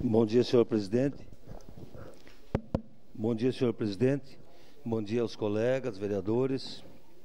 Bom dia, senhor presidente. Bom dia, senhor presidente. Bom dia aos colegas, vereadores.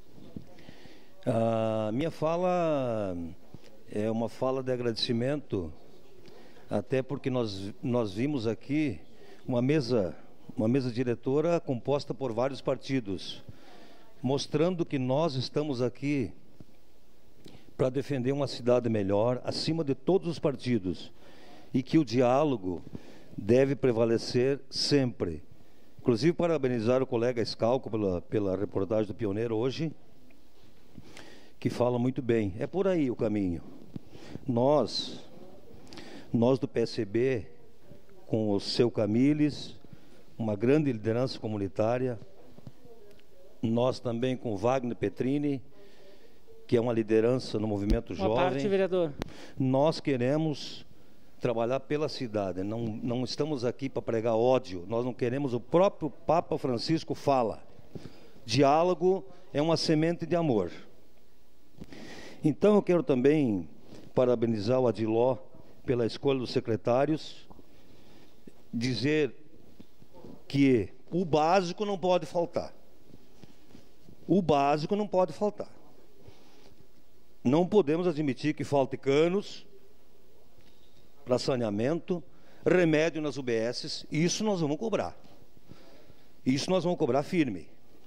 A minha fala é uma fala de agradecimento, até porque nós vimos aqui uma mesa diretora composta por vários partidos, mostrando que nós estamos aqui para defender uma cidade melhor, acima de todos os partidos, e que o diálogo deve prevalecer sempre. Inclusive, parabenizar o colega Scalco pela reportagem do Pioneiro hoje, que fala muito bem. É por aí o caminho. Nós do PSB, com o seu Camilles, uma grande liderança comunitária, nós também com Wagner Petrini, que é uma liderança no movimento jovem. Uma parte, vereador. Nós queremos trabalhar pela cidade, não estamos aqui para pregar ódio, nós não queremos, o próprio Papa Francisco fala, diálogo é uma semente de amor. Então eu quero também parabenizar o Adiló pela escolha dos secretários, dizer que o básico não pode faltar. O básico não pode faltar. Não podemos admitir que falte canos para saneamento, remédio nas UBSs, isso nós vamos cobrar. Isso nós vamos cobrar firme.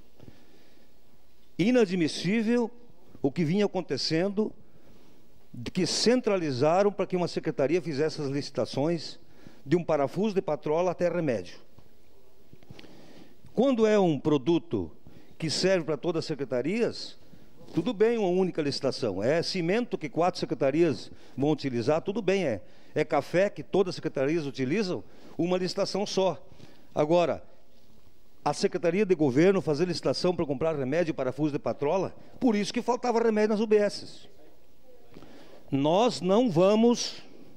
Inadmissível o que vinha acontecendo, de que centralizaram para que uma secretaria fizesse as licitações de um parafuso de patrola até remédio. Quando é um produto que serve para todas as secretarias, tudo bem uma única licitação. É cimento que 4 secretarias vão utilizar, tudo bem. É café que todas as secretarias utilizam, uma licitação só. Agora, a Secretaria de Governo fazer licitação para comprar remédio e parafuso de patrola, por isso que faltava remédio nas UBSs. Nós não vamos,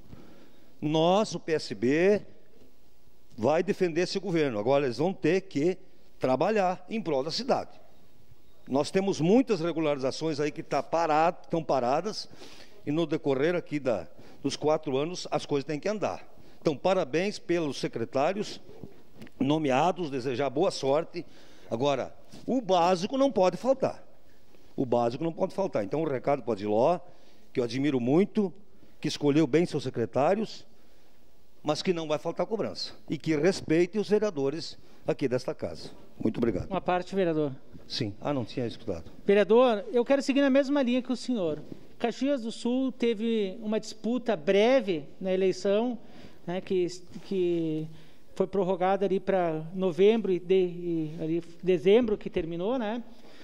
o PSB, vai defender esse governo. Agora eles vão ter que trabalhar em prol da cidade. Nós temos muitas regularizações aí que estão paradas, e no decorrer aqui dos 4 anos as coisas têm que andar. Então, parabéns pelos secretários nomeados, desejar boa sorte. Agora, o básico não pode faltar. O básico não pode faltar. Então, um recado para o Adiló, que eu admiro muito, que escolheu bem seus secretários, mas que não vai faltar cobrança. E que respeite os vereadores aqui desta casa. Muito obrigado. Uma parte, vereador. Sim. Não tinha escutado. Vereador, eu quero seguir na mesma linha que o senhor. Caxias do Sul teve uma disputa breve na eleição, né, que foi prorrogada ali para novembro e ali dezembro que terminou, né?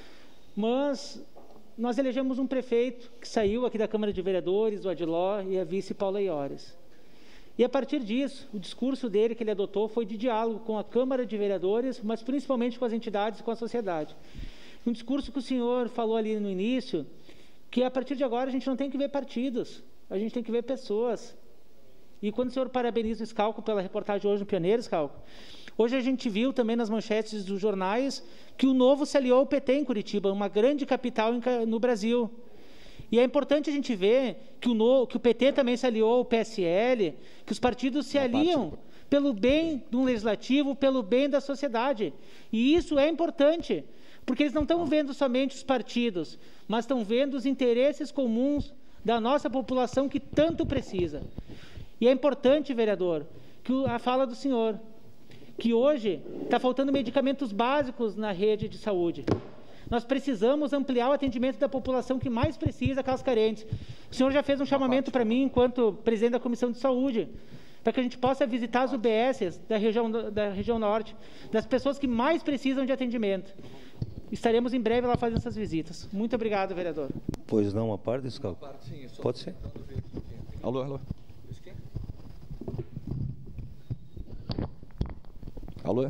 Mas nós elegemos um prefeito que saiu aqui da Câmara de Vereadores, o Adiló, e a vice Paula Iores. E a partir disso, o discurso dele que ele adotou foi de diálogo com a Câmara de Vereadores, mas principalmente com as entidades e com a sociedade. Um discurso que o senhor falou ali no início, que a partir de agora a gente não tem que ver partidos, a gente tem que ver pessoas. E quando o senhor parabeniza o Scalco pela reportagem hoje no Pioneiro, Scalco, hoje a gente viu também nas manchetes dos jornais que o Novo se aliou ao PT em Curitiba, uma grande capital no Brasil. E é importante a gente ver que o PT também se aliou ao PSL, que os partidos se aliam pelo bem do legislativo, pelo bem da sociedade. E isso é importante, porque eles não estão vendo somente os partidos, mas estão vendo os interesses comuns da nossa população que tanto precisa. E é importante, vereador, que a fala do senhor, que hoje está faltando medicamentos básicos na rede de saúde. Nós precisamos ampliar o atendimento da população que mais precisa, aquelas carentes. O senhor já fez um chamamento para mim, enquanto presidente da Comissão de Saúde, para que a gente possa visitar as UBSs da região norte, das pessoas que mais precisam de atendimento. Estaremos em breve lá fazendo essas visitas. Muito obrigado, vereador. Pois não, uma parte, Scalco? Pode ser. Alô. Alô?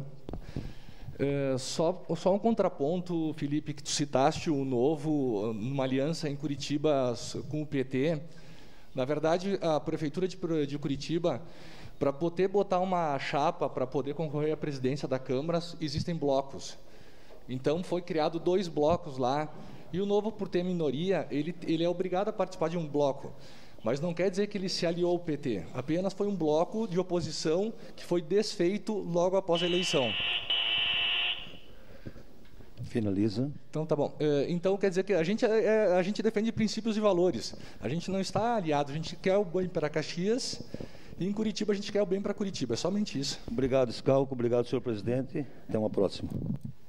Só um contraponto, Felipe, que tu citaste o Novo, numa aliança em Curitiba com o PT. Na verdade, a Prefeitura de Curitiba, para poder botar uma chapa, para poder concorrer à presidência da Câmara, existem blocos. Então, foi criado 2 blocos lá, e o Novo, por ter minoria, ele é obrigado a participar de um bloco. Mas não quer dizer que ele se aliou ao PT. Apenas foi um bloco de oposição que foi desfeito logo após a eleição. Finaliza. Então, tá bom. Então, quer dizer que a gente defende princípios e valores. A gente não está aliado, a gente quer o bem para Caxias e em Curitiba a gente quer o bem para Curitiba. É somente isso. Obrigado, Scalco. Obrigado, senhor presidente. Até uma próxima.